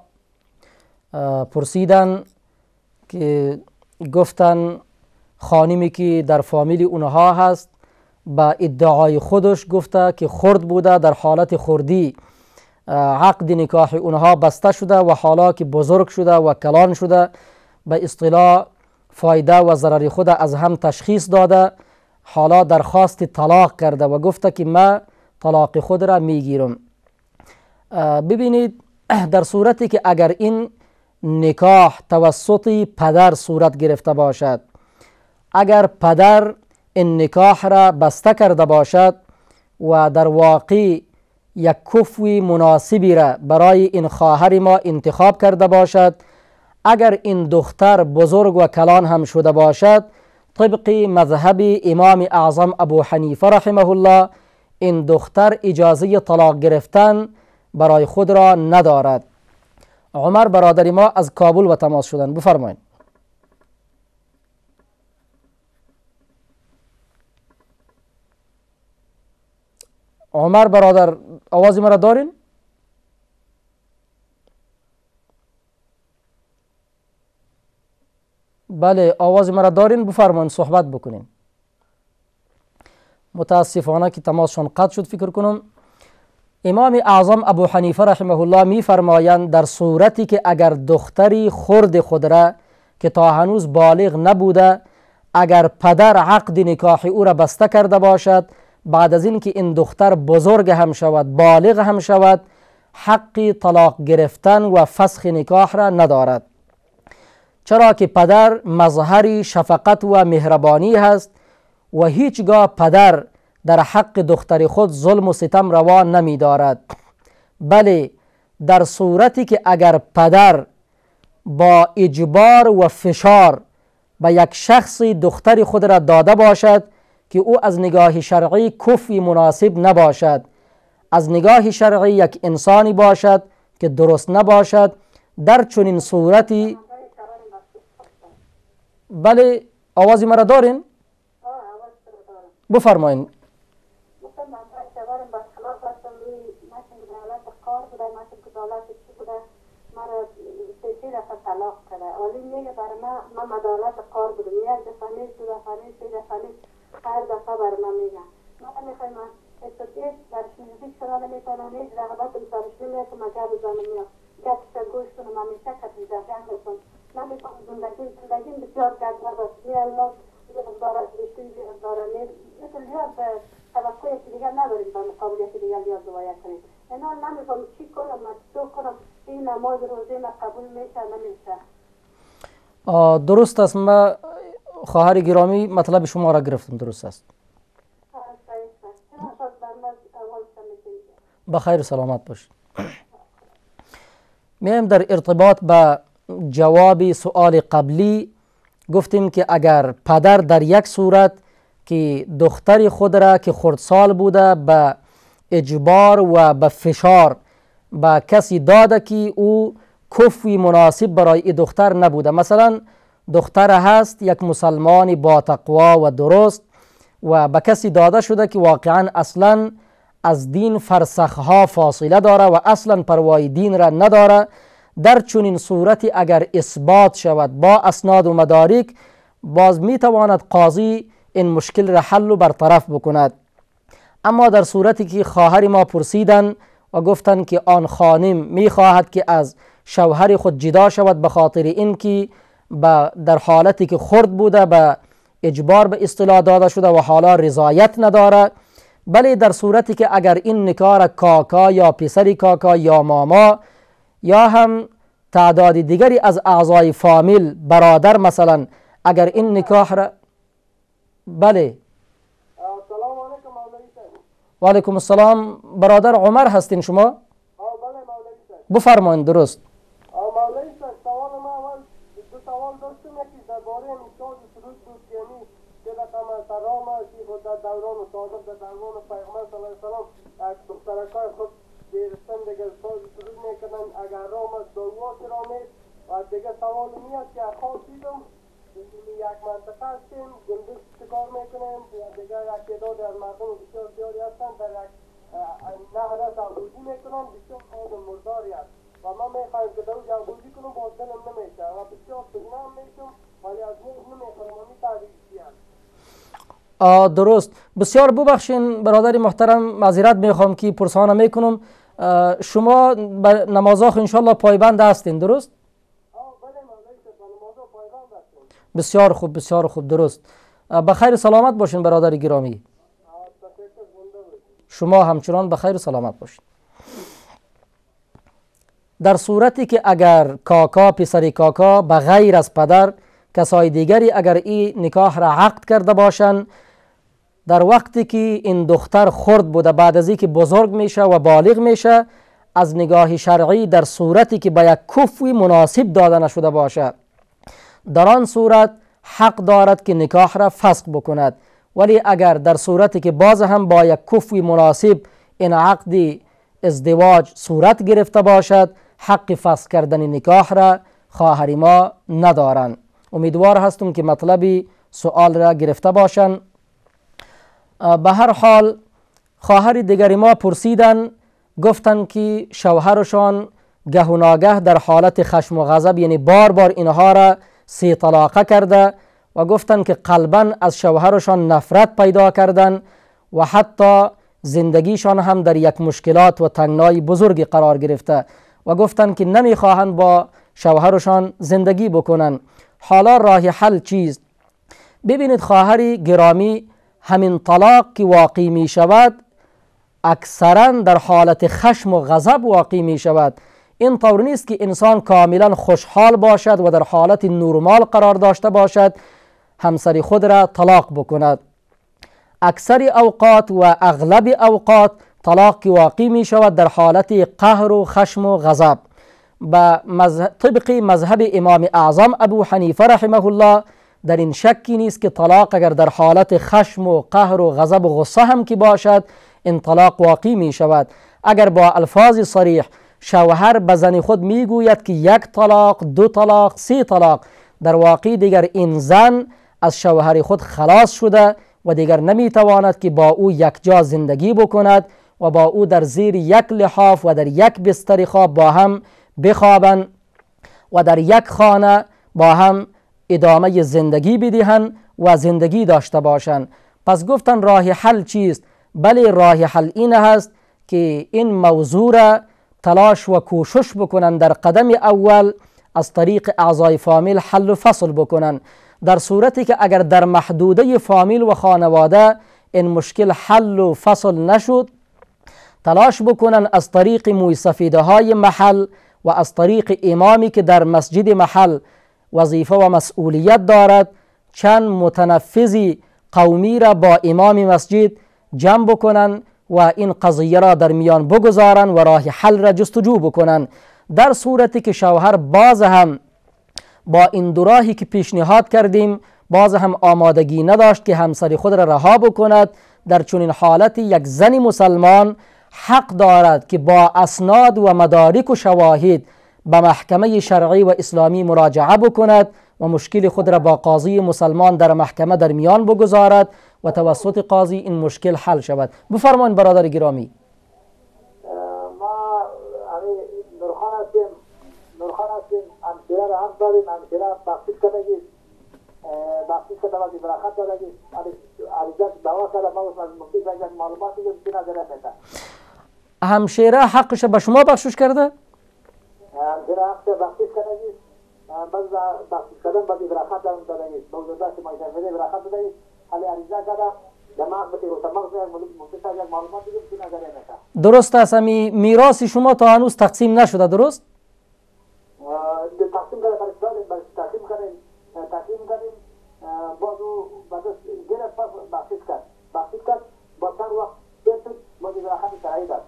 پرسیدن که گفتن خانمی که در فامیلی اونها هست با ادعای خودش گفته که خرد بوده، در حالت خردی عقد نکاح اونها بسته شده و حالا که بزرگ شده و کلان شده به اصطلاح فایده و ضرر خود از هم تشخیص داده، حالا درخواست طلاق کرده و گفته که من طلاق خود را میگیرم. ببینید در صورتی که اگر این نکاح توسط پدر صورت گرفته باشد، اگر پدر این نکاح را بسته کرده باشد و در واقع یک کفوی مناسبی را برای این خواهر ما انتخاب کرده باشد، اگر این دختر بزرگ و کلان هم شده باشد، طبق مذهب امام اعظم ابو حنیفه رحمه الله این دختر اجازه طلاق گرفتن برای خود را ندارد. عمر برادری ما از کابل به تماس شدن، بفرمایید. عمر برادر آوازی مرا دارین؟ بله آوازی مرا دارین، بفرمایید صحبت بکنین. متاسفانه که تماسشان قطع شد. فکر کنم امام اعظم ابو حنیفه رحمه الله می فرمایند در صورتی که اگر دختری خرد خود را که تا هنوز بالغ نبوده، اگر پدر عقد نکاح او را بسته کرده باشد، بعد از این که این دختر بزرگ هم شود، بالغ هم شود، حق طلاق گرفتن و فسخ نکاح را ندارد، چرا که پدر مظهر شفقت و مهربانی هست و هیچگاه پدر در حق دختر خود ظلم و ستم روا نمی دارد. بله در صورتی که اگر پدر با اجبار و فشار به یک شخصی دختر خود را داده باشد که او از نگاه شرعی کفی مناسب نباشد، از نگاه شرعی یک انسانی باشد که درست نباشد، در چنین صورتی بله آوازی مرا دارین؟ بفرمایین. طلاق کرده اولی میگه برای من من مدالت کار بودم، یک دفعه نیست، دو دفعه نیست، سه دفعه نیست، هر دفعه برای من میگن من میخوایم من استودیت برش موزیک شده نمیتونم، هیچ رغبتم سرش نمیاد که من گپ بزنم یا گپش گوش کنم، همیشه کسی جنگ بکنم. من میخوام زندگی زندگی بسیار گردباد است. می الله یه داره رشته داره نیر مثل زیاد به توقع یکی دیگر نداریم به مقابل یکی دیگر زیاد دعایت کنیم. اینا من میخوام چی کنم، من چطور کنم این نماز روزه من قبول میشه نمیشه؟ درست است. من خواهر گرامی مطلب شما را گرفتم، درست است. بخیر و سلامت باشید. میم در ارتباط با جواب سؤال قبلی گفتیم که اگر پدر در یک صورت که دختر خود را که خردسال بوده به اجبار و به فشار به کسی داده که او کفوی مناسب برای این دختر نبوده، مثلا دختر هست یک مسلمان با تقوا و درست و به کسی داده شده که واقعا اصلا از دین فرسخها فاصله داره و اصلا پروای دین را نداره، در چنین صورتی اگر اثبات شود با اسناد و مدارک، باز می تواند قاضی این مشکل را حل و برطرف بکند. اما در صورتی که خواهر ما پرسیدن و گفتند که آن خانم می خواهد که از شوهر خود جدا شود به خاطر اینکه در حالتی که خرد بوده به اجبار به اصطلاح داده شده و حالا رضایت نداره، بله در صورتی که اگر این نکاح را کاکا یا پسری کاکا یا ماما یا هم تعداد دیگری از اعضای فامیل برادر مثلا اگر این نکاح را بله. سلام علیکم مولوی صاحب. و علیکم السلام. برادر عمر هستین شما؟ آه بله مولوی صاحب. بفرمایید. درست. آه مولوی صاحب سوال ما اول دو سوال داشتم، یکی درباره نکاح سرود بود که یعنی که رقم سلام شیخ و در دوران صادق در دوران پیغمبر صلی الله علیه و سلم از دخترکای خود بیرستن دیگه ساز سرود میکنن اگر رام است دعوا کرامید. و دیگه سوال میاد که خواهد دیدم یک منطقه هستیم گندش کار میکنیم و دیگه یک تعداد از مردم بسیار زیادی هستن در یک نهر از آبودی میکنن بسیار خواهد مرداری هست و ما میخوایم که در اون آبودی کنم باز دلم نمیشه و بسیار سگنه هم میشم ولی از مورد نمیخورم و میتعریفی هست. درست. بسیار ببخشین برادر محترم، معذرت میخوام که پرسانه میکنم. شما به نمازاخ انشالله پایبند هستین، درست؟ بسیار خوب بسیار خوب. درست. بخیر سلامت باشین برادر گرامی. شما همچنان بخیر سلامت باشین. در صورتی که اگر کاکا پسر کاکا به غیر از پدر کسای دیگری اگر این نکاح را عقد کرده باشند، در وقتی که این دختر خرد بوده بعد از اینکه بزرگ میشه و بالغ میشه، از نگاه شرعی در صورتی که به یک کفوی مناسب داده نشده باشد، در آن صورت حق دارد که نکاح را فسخ بکند. ولی اگر در صورتی که باز هم با یک کفوی مناسب این عقد ازدواج صورت گرفته باشد حق فسخ کردن نکاح را خواهر ما ندارند. امیدوار هستم که مطلب سوال را گرفته باشند. به هر حال خواهر دیگر ما پرسیدن، گفتن که شوهرشان گه و ناگه در حالت خشم و غضب، یعنی بار بار اینها را سی طلاقه کرده و گفتن که قلبا از شوهرشان نفرت پیدا کردن و حتی زندگیشان هم در یک مشکلات و تنگنای بزرگی قرار گرفته و گفتن که نمیخواهند با شوهرشان زندگی بکنن. حالا راه حل چیست؟ ببینید خواهر گرامی، همین طلاق که واقع می شود اکثرا در حالت خشم و غضب واقع می شود. این طور نیست که انسان کاملا خوشحال باشد و در حالت نرمال قرار داشته باشد همسر خود را طلاق بکند. اکثر اوقات و اغلب اوقات طلاق که واقع می شود در حالت قهر و خشم و غضب. به مذهب طبق مذهب امام اعظم ابو حنیفه رحمه الله در این شکی نیست که طلاق اگر در حالت خشم و قهر و غضب و غصه هم که باشد این طلاق واقع می شود. اگر با الفاظ صریح شوهر به زن خود می گوید که یک طلاق، دو طلاق، سه طلاق، در واقع دیگر این زن از شوهر خود خلاص شده و دیگر نمی تواند که با او یک جا زندگی بکند و با او در زیر یک لحاف و در یک بستر خواب با هم بخوابند و در یک خانه با هم ادامه زندگی بدهند و زندگی داشته باشند. پس گفتن راه حل چیست؟ بله، راه حل این هست که این موضوع را تلاش و کوشش بکنن در قدم اول از طریق اعضای فامیل حل و فصل بکنن. در صورتی که اگر در محدوده فامیل و خانواده این مشکل حل و فصل نشد، تلاش بکنن از طریق موی سفیده های محل و از طریق امامی که در مسجد محل وظیفه و مسئولیت دارد چند متنفذی قومی را با امام مسجد جمع بکنن و این قضیه را در میان بگذارن و راه حل را جستجو بکنن. در صورتی که شوهر باز هم با این دو راهی که پیشنهاد کردیم باز هم آمادگی نداشت که همسر خود را رها بکند، در چنین حالتی یک زن مسلمان حق دارد که با اسناد و مدارک و شواهد به محکمه شرعی و اسلامی مراجعه بکند و مشکل خود را با قاضی مسلمان در محکمه در میان بگذارد و توسط قاضی این مشکل حل شود. بفرمایید برادر گرامی. ما نورخان هستیم، نورخان هستیم، همسیره را هم داریم، همسیره بخشید کدگی بخشید کده وقتی براخت دادگی عریضت دوا کرده. ما از مفتی بگید معلوماتی که بکنه نظره میده. همسیره حقش به شما بخشش کرده؟ همسیره حقش بخشید کدگی باز بخشید کدن باید براخت دادگی موضوع که ما شفیده براخت دادگی حالی عریضه کده جماعت بطی رو تماغ زیر مفتی بگید معلوماتی که بکنه نظره میده. درست است. همی میراث شما تا هنوز تقسیم نشده، درست؟ تقسیم کنیم برای تقسیم کنیم تقسیم کنیم بازو بعد گرفت پس بخشید کرد بخشید کرد با چند وقت بسید ما دیگر خمی شرعی داد.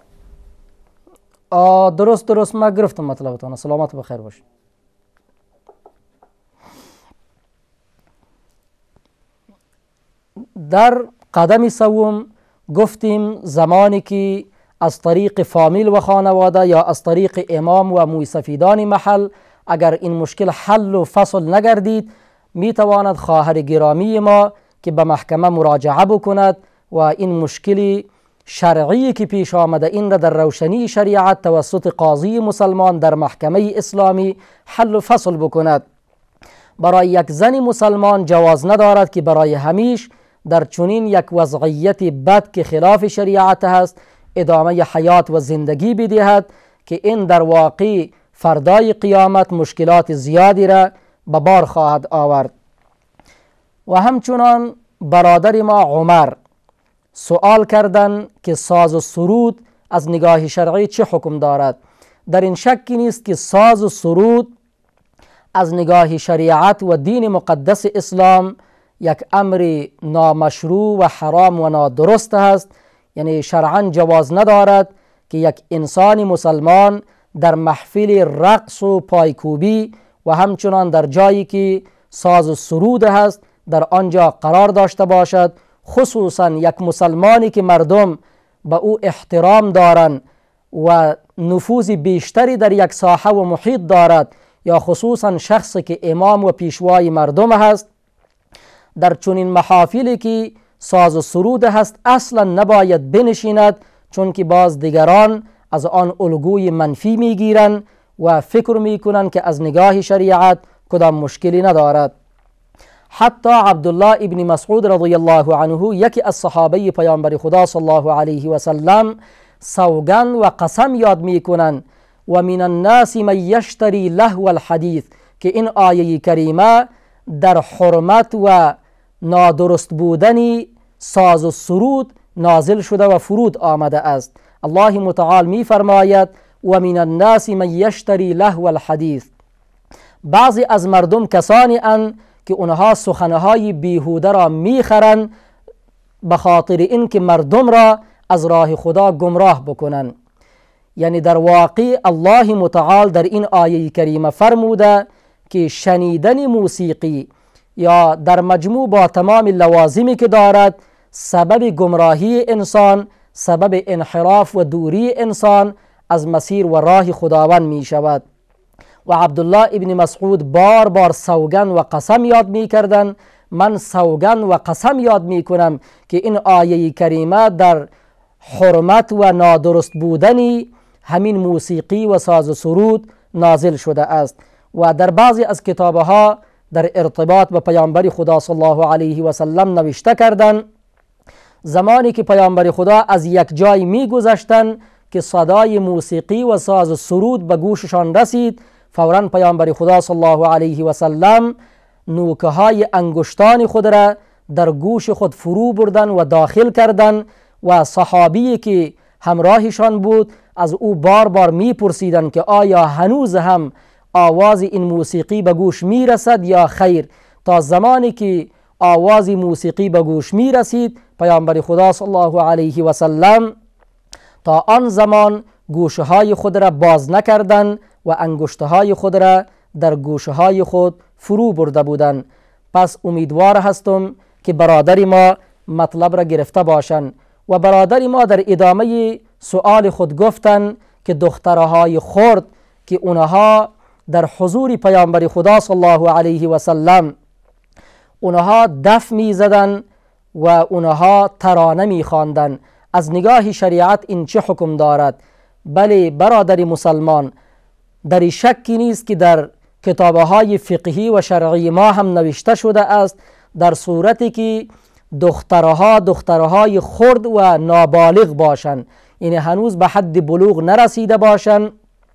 درست درست ما گرفتم مطلبتان. سلامت بخیر باشید. در قدم سوم گفتیم زمانی که از طریق فامیل و خانواده یا از طریق امام و موی سفیدان محل اگر این مشکل حل و فصل نگردید، می تواند خواهر گرامی ما که به محکمه مراجعه بکند و این مشکل شرعی که پیش آمده این را در روشنی شریعت توسط قاضی مسلمان در محکمه اسلامی حل و فصل بکند. برای یک زن مسلمان جواز ندارد که برای همیش در چنین یک وضعیت بد که خلاف شریعت هست ادامه حیات و زندگی بدهد که این در واقع فردای قیامت مشکلات زیادی را به بار خواهد آورد. و همچنان برادر ما عمر سوال کردند که ساز و سرود از نگاه شرعی چه حکم دارد. در این شکی نیست که ساز و سرود از نگاه شریعت و دین مقدس اسلام یک امر نامشروع و حرام و نادرست است. یعنی شرعاً جواز ندارد که یک انسان مسلمان در محفل رقص و پایکوبی و همچنان در جایی که ساز و سرود هست در آنجا قرار داشته باشد، خصوصا یک مسلمانی که مردم به او احترام دارند و نفوذ بیشتری در یک ساحه و محیط دارد، یا خصوصا شخصی که امام و پیشوای مردم هست، در چنین محافلی که ساز و سرود هست اصلا نباید بنشیند، چون که باز دیگران از آن الگوی منفی میگیرند و فکر میکنند که از نگاه شریعت کدام مشکلی ندارد. حتی عبدالله ابن مسعود رضی الله عنه، یکی از صحابه پیامبر خدا صلی الله علیه و سلم، سوگند و قسم یاد میکنند و من الناس من یشتری لهو الحدیث، که این آیه کریمه در حرمت و نادرست بودن ساز و سرود نازل شده و فرود آمده است. الله متعال می فرماید و من الناس من یشتری لهو الحدیث. بعضی از مردم کسانی اند که اونها سخنهای بیهوده را میخرند به خاطر اینکه مردم را از راه خدا گمراه بکنند. یعنی در واقع الله متعال در این آیه کریمه فرموده که شنیدن موسیقی یا در مجموع با تمام لوازمی که دارد سبب گمراهی انسان، سبب انحراف و دوری انسان از مسیر و راه خداوند می شود. و عبدالله ابن مسعود بار بار سوگن و قسم یاد می کردن. من سوگن و قسم یاد می کنم که این آیه کریمه در حرمت و نادرست بودنی همین موسیقی و ساز و سرود نازل شده است. و در بعضی از کتابها در ارتباط به پیامبر خدا صلی الله علیه و سلم نوشته کردند زمانی که پیامبر خدا از یک جای می گذشتند که صدای موسیقی و ساز و سرود به گوششان رسید، فوراً پیامبر خدا صلی الله علیه و سلم نوکه های انگشتان خود را در گوش خود فرو بردن و داخل کردند و صحابی که همراهشان بود از او بار بار می پرسیدند که آیا هنوز هم آواز این موسیقی به گوش می رسد یا خیر. تا زمانی که آواز موسیقی به گوش می رسید، پیامبر خدا صلی الله علیه و سلم تا آن زمان گوشه های خود را باز نکردند و انگشته های خود را در گوشه های خود فرو برده بودند. پس امیدوار هستم که برادر ما مطلب را گرفته باشند. و برادر ما در ادامه سؤال خود گفتند که دخترهای خرد که اونها در حضور پیامبر خدا صلی الله علیه و سلم اونها دف می زدن و اونها ترانه می خواندن، از نگاه شریعت این چه حکم دارد؟ بله برادر مسلمان، در شکی نیست که در کتابهای فقهی و شرعی ما هم نوشته شده است در صورتی که دخترها دخترهای خرد و نابالغ باشند، یعنی هنوز به حد بلوغ نرسیده باشند،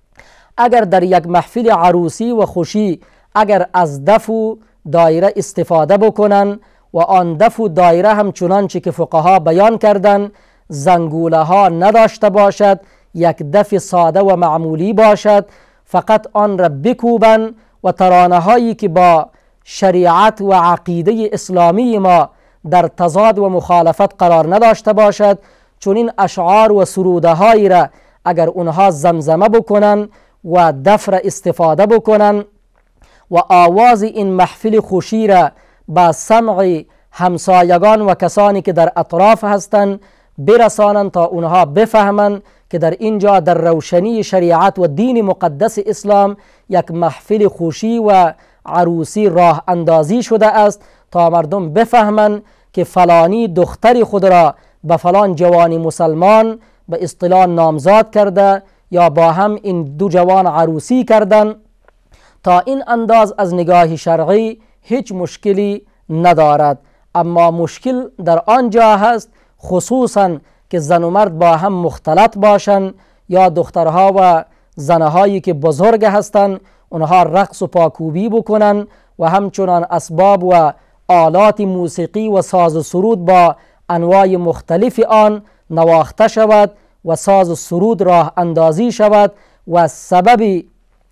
اگر در یک محفل عروسی و خوشی اگر از دف و دایره استفاده بکنن و آن دف و دایره هم چنانچه که فقها بیان کردن زنگوله ها نداشته باشد، یک دف ساده و معمولی باشد، فقط آن را بکوبن و ترانه هایی که با شریعت و عقیده اسلامی ما در تضاد و مخالفت قرار نداشته باشد، چون این اشعار و سروده هایی را اگر اونها زمزمه بکنن و دف را استفاده بکنن و آواز این محفل خوشی را با سمع همسایگان و کسانی که در اطراف هستند برسانند تا اونها بفهمند که در اینجا در روشنی شریعت و دین مقدس اسلام یک محفل خوشی و عروسی راه اندازی شده است، تا مردم بفهمند که فلانی دختر خود را به فلان جوانی مسلمان به اصطلاح نامزاد کرده یا با هم این دو جوان عروسی کردن. تا این انداز از نگاه شرعی هیچ مشکلی ندارد، اما مشکل در آنجا هست خصوصا که زن و مرد با هم مختلط باشند یا دخترها و زنهایی که بزرگ هستند اونها رقص و پاکوبی بکنن و همچنان اسباب و آلات موسیقی و ساز و سرود با انواع مختلف آن نواخته شود و ساز و سرود راه اندازی شود و سبب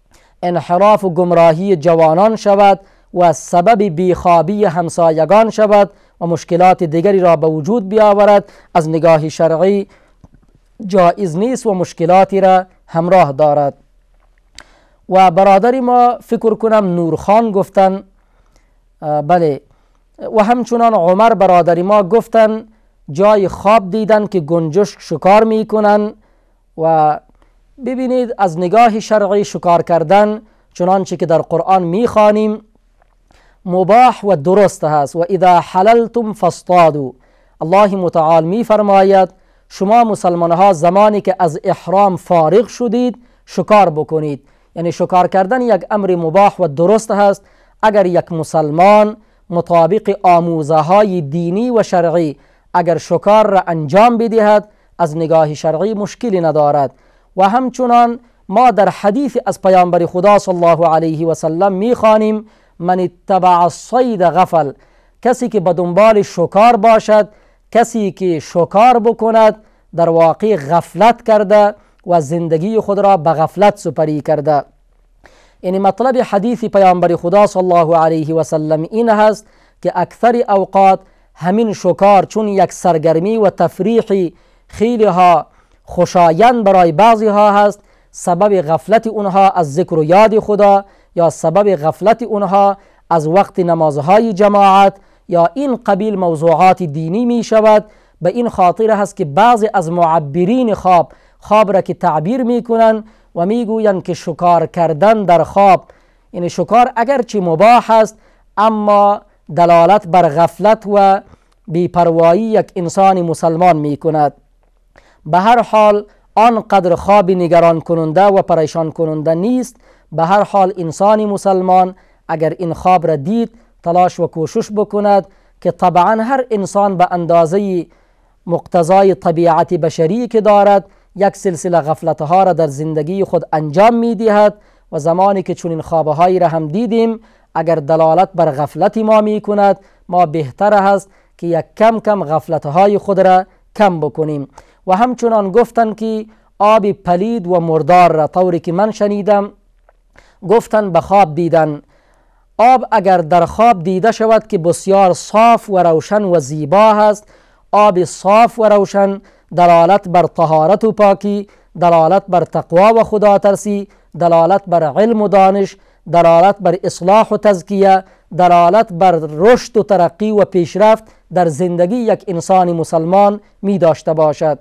انحراف و گمراهی جوانان شود و سبب بیخوابی همسایگان شود و مشکلات دیگری را به وجود بیاورد. از نگاه شرعی جایز نیست و مشکلاتی را همراه دارد. و برادری ما فکر کنم نورخان گفتن، بله، و همچنان عمر برادری ما گفتن جای خواب دیدن که گنجشک شکار میکنن و ببینید از نگاه شرعی شکار کردن چنانچه که در قرآن میخوانیم مباح و درست هست. و اذا حللتم فاصطادوا، الله متعال میفرماید شما مسلمان ها زمانی که از احرام فارغ شدید شکار بکنید. یعنی شکار کردن یک امر مباح و درست هست. اگر یک مسلمان مطابق آموزه های دینی و شرعی اگر شکار را انجام بدهد از نگاه شرعی مشکلی ندارد. و همچنان ما در حدیث از پیامبر خدا صلی الله علیه و سلم میخوانیم من اتبع الصید غفل، کسی که به دنبال شکار باشد، کسی که شکار بکند در واقع غفلت کرده و زندگی خود را به غفلت سپری کرده. یعنی مطلب حدیث پیامبر خدا صلی الله علیه و سلم این هست که اکثر اوقات همین شکار چون یک سرگرمی و تفریحی خیلی ها خوشایند برای بعضی ها هست، سبب غفلت اونها از ذکر و یاد خدا یا سبب غفلت اونها از وقت نمازهای جماعت یا این قبیل موضوعات دینی می شود. به این خاطر هست که بعضی از معبرین خواب خواب را که تعبیر می کنند و می گویند که شکار کردن در خواب، یعنی شکار اگرچه مباح است اما دلالت بر غفلت و بی‌پروایی یک انسان مسلمان می کند. به هر حال آنقدر خواب نگران کننده و پریشان کننده نیست. به هر حال انسان مسلمان اگر این خواب را دید تلاش و کوشش بکند که طبعا هر انسان به اندازه مقتضای طبیعت بشری که دارد یک سلسله غفلتها را در زندگی خود انجام می دهد و زمانی که چون این خوابهایی را هم دیدیم اگر دلالت بر غفلت ما می کند ما بهتر است که یک کم کم غفلتهای خود را کم بکنیم. و همچنان گفتن که آب پلید و مردار را طوری که من شنیدم گفتن به خواب دیدن آب اگر در خواب دیده شود که بسیار صاف و روشن و زیبا هست، آب صاف و روشن دلالت بر طهارت و پاکی، دلالت بر تقوا و خدا ترسی، دلالت بر علم و دانش، دلالت بر اصلاح و تزکیه، دلالت بر رشد و ترقی و پیشرفت در زندگی یک انسان مسلمان می داشته باشد.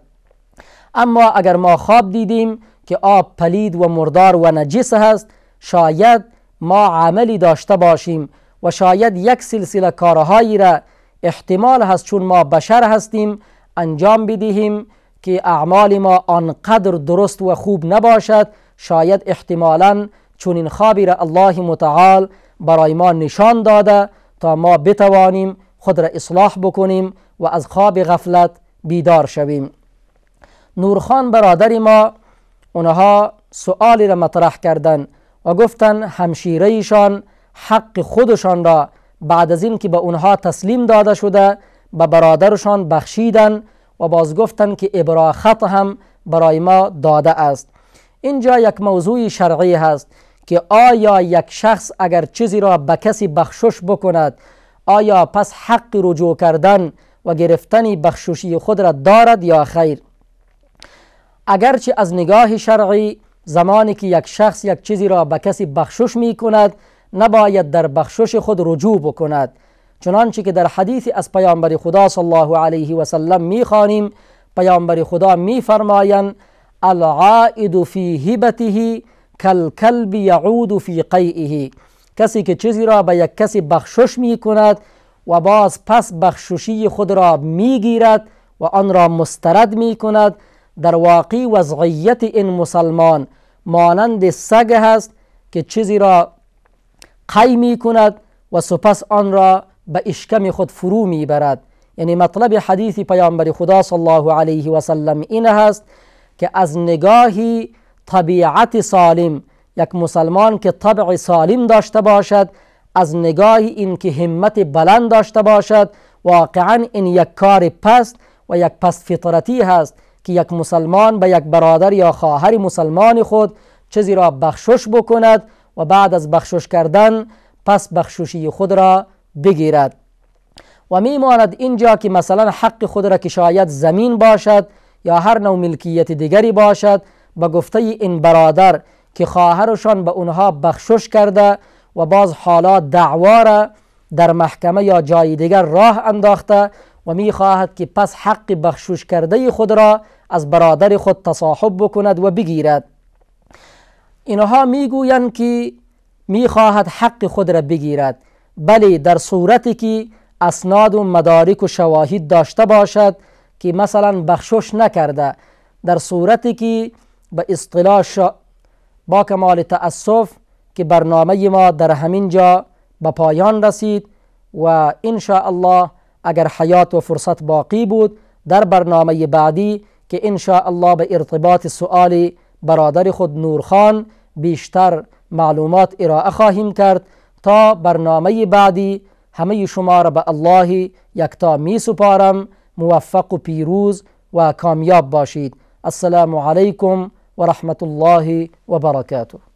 اما اگر ما خواب دیدیم که آب پلید و مردار و نجس هست، شاید ما عملی داشته باشیم و شاید یک سلسله کارهایی را احتمال هست چون ما بشر هستیم انجام بدهیم که اعمال ما آنقدر درست و خوب نباشد. شاید احتمالاً چون این خوابی را الله متعال برای ما نشان داده تا ما بتوانیم خود را اصلاح بکنیم و از خواب غفلت بیدار شویم. نورخان برادر ما اونها سؤالی را مطرح کردن و گفتن همشیرهشان حق خودشان را بعد از این که به اونها تسلیم داده شده به برادرشان بخشیدن و باز گفتن که ابرا خط هم برای ما داده است. اینجا یک موضوع شرعی هست که آیا یک شخص اگر چیزی را به کسی بخشش بکند آیا پس حق رجوع کردن و گرفتن بخششی خود را دارد یا خیر؟ اگرچه از نگاه شرعی زمانی که یک شخص یک چیزی را به کسی بخشش می کند نباید در بخشش خود رجوع بکند، چنانچه که در حدیث از پیامبر خدا صلی الله علیه و سلم می خوانیم پیامبر خدا می فرمایند العائد فی هبته کالکلب یعود فی قیئه، کسی که چیزی را به یک کسی بخشش می کند و باز پس بخششی خود را می گیرد و آن را مسترد می کند، در واقع وضعیت این مسلمان مانند سگ هست که چیزی را قی می کند و سپس آن را به اشکم خود فرو می برد. یعنی مطلب حدیث پیامبر خدا صلی الله علیه و سلم این هست که از نگاهی طبیعت سالم یک مسلمان که طبع سالم داشته باشد، از نگاهی این که همت بلند داشته باشد، واقعا این یک کار پست و یک پست فطرتی هست که یک مسلمان به یک برادر یا خواهر مسلمان خود چیزی را بخشش بکند و بعد از بخشش کردن پس بخششی خود را بگیرد. و میماند اینجا که مثلا حق خود را که شاید زمین باشد یا هر نوع ملکیت دیگری باشد به گفته این برادر که خواهرشان به اونها بخشش کرده و باز حالا دعوا را در محکمه یا جای دیگر راه انداخته و میخواهد که پس حق بخشش کرده خود را از برادر خود تصاحب بکند و بگیرد. اینها میگویند که میخواهد حق خود را بگیرد، بلی در صورتی که اسناد و مدارک و شواهد داشته باشد که مثلا بخشش نکرده، در صورتی که به اصطلاح شا... با کمال تأسف که برنامه ما در همین جا به پایان رسید و ان شاء الله اگر حیات و فرصت باقی بود در برنامه بعدی که ان شاء الله به ارتباط سؤال برادر خود نورخان بیشتر معلومات ارائه خواهیم کرد. تا برنامه بعدی همه شما را به الله یکتا می سپارم. موفق و پیروز و کامیاب باشید. السلام علیکم و رحمت الله و برکاته.